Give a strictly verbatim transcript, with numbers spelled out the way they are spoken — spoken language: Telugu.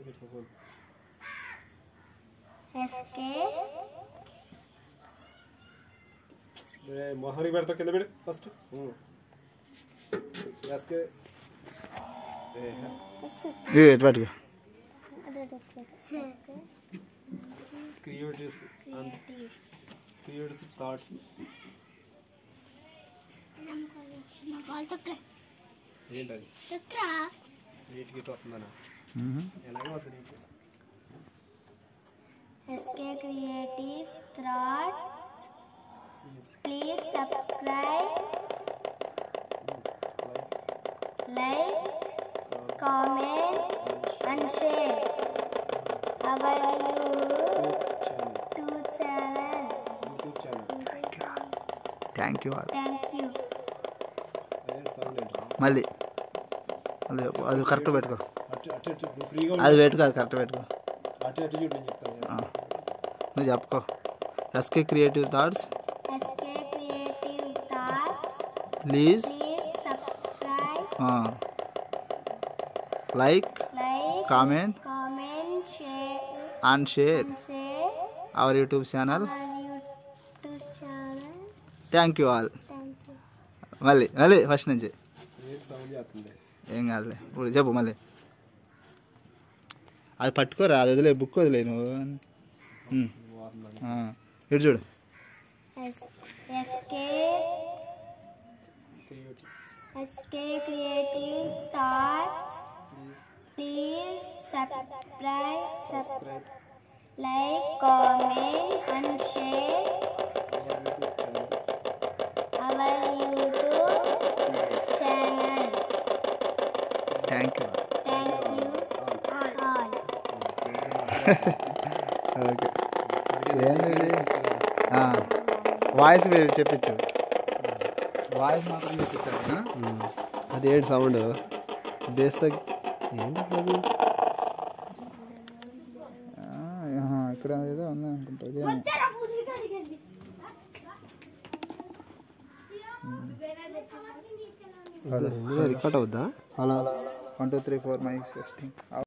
SK मोहरी बैठता किधर बैठ फर्स्ट SK ये बैठ गया Creatives and creatives thoughts ఏంటది నీటి గిట్ వస్తుందనా ఎలాగో వస్తుంది SK Creatives thoughts. Please subscribe, like, comment and share our YouTube channel. YouTube channel. Thank you all. Thank you. మళ్ళీ అది అది కరెక్ట్ పెట్టుకో అటు అటు అటు ఫ్రీగా అది పెట్టుకో అది కరెక్ట్ పెట్టుకో అటు అటు చూడు నేను చెప్తాను నువ్వు చెప్పుకో S K creative thoughts SK Creative Thoughts. Please Please subscribe, like like, comment comment, share, and share and share our YouTube channel our YouTube channel. Thank you all Thank you. మళ్ళీ మళ్ళీ ఫస్ట్ నుంచి ఏం సౌండ్ చేస్తుంది ఏం కాదులే ఇప్పుడు చెప్పు మళ్ళీ అది పట్టుకోరా అది వదిలే బుక్ వదిలే నువ్వు ఉమ్. ఆ, ఇటు చూడు S- SK SK Creative Thoughts. Please subscribe, subscribe, like, comment and share our YouTube channel. Thank you Thank you all. Okay ఏంటి వాయిస్ చెప్పించు వాయిస్ మాత్రం చెప్పించాను అది ఏంటి సౌండ్ బేస్ తగ్గ ఏంటి అది ఇక్కడ ఏదో ఉంది అనుకుంటా ఇదే రికార్డ్ అవుద్దా hello one two three four mics testing